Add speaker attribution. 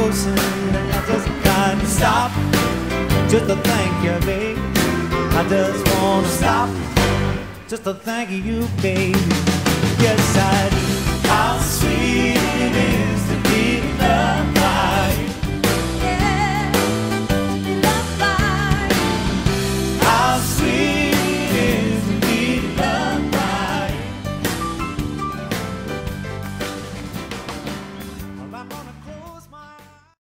Speaker 1: close and I just can't stop. Just to thank you, baby. I just wanna stop. Just to thank you, baby. Yes, I do. How sweet